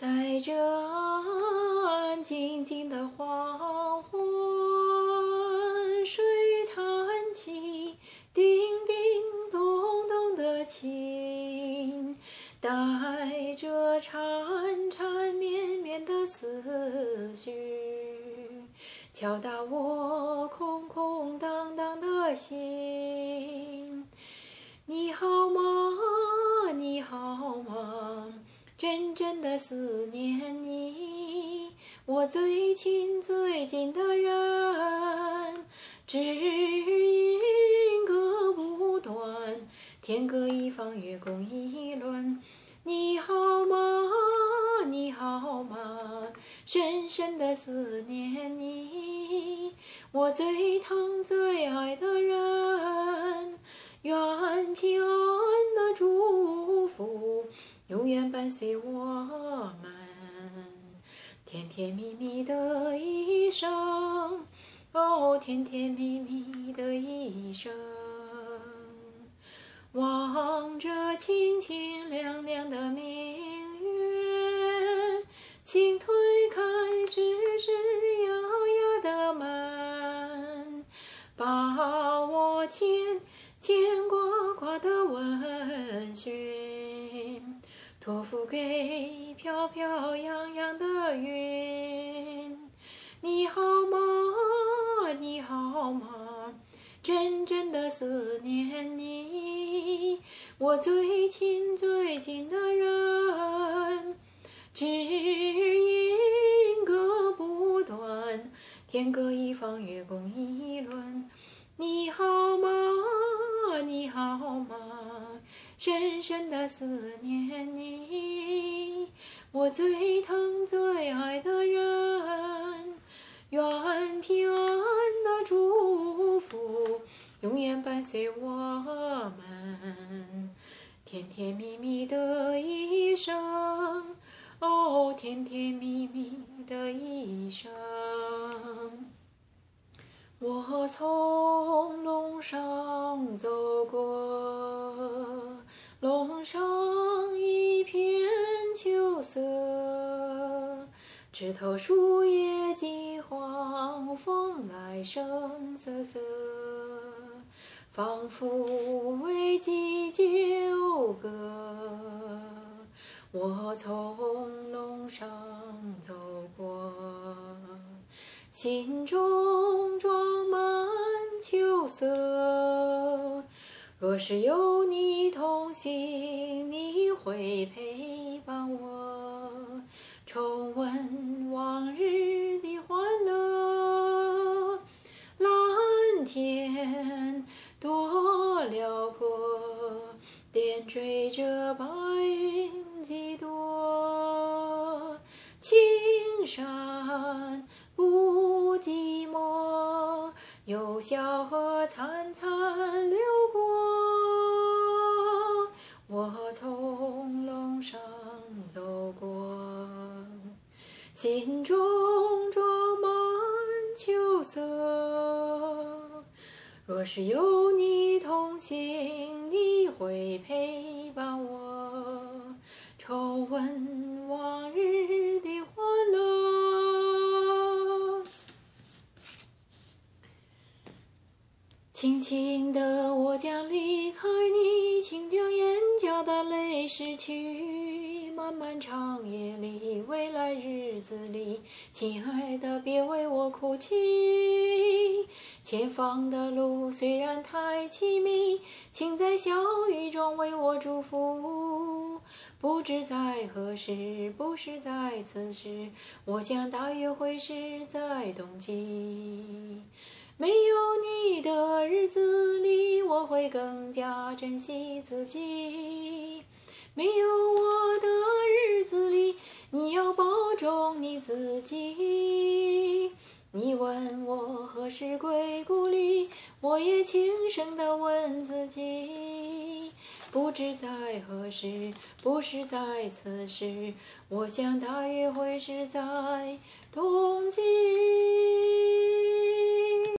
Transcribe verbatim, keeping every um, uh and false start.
在这安静静的黄昏，水弹起叮叮咚咚的琴，带着缠缠绵绵的思绪，敲打我空空荡荡的心。你好吗？你好吗？真正的思念你，我最亲最近的人，只因歌不断，天各一方，月共一轮。你好吗？你好吗？深深的思念你，我最疼最爱的人，愿平安的祝福永远伴随我们，甜甜蜜蜜的一生，哦，甜甜蜜蜜的一生。望着清清亮亮的明月，请推开吱吱呀呀的门，把我牵牵挂挂的问讯托付给飘飘扬扬的云。你好吗？你好吗？真正的思念你，我最亲最近的人，只因歌不断，天各一方，月共一轮。你好吗？你好吗？深深的思念你，我最疼最爱的人，愿平安的祝福永远伴随我们，甜甜蜜蜜的一生，哦，甜甜蜜蜜的一生。我从龙上走过，龙上一片秋色，枝头树叶几黄，风来声瑟瑟，仿佛为季旧歌。我从龙上走过，心中装满秋色。若是有你同行，你会陪伴我，重温往日的欢乐。蓝天多辽阔，点缀着白云几朵，青山不寂寞，有小河潺潺流过。我从龙上走过，心中装满秋色。若是有你同行，你会陪伴我，重温往日的欢乐。轻轻地我将离开你，请将眼角的泪拭去。漫漫长夜里，未来日子里，亲爱的别为我哭泣。前方的路虽然太凄迷，请在小雨中为我祝福。不知在何时，不是在此时，我想大约会是在冬季。没有你的日子里，我会更加珍惜自己。没有我的日子里，你要保重你自己。你问我何时归故里，我也轻声地问自己。不知在何时，不是在此时，我想大约会是在冬季。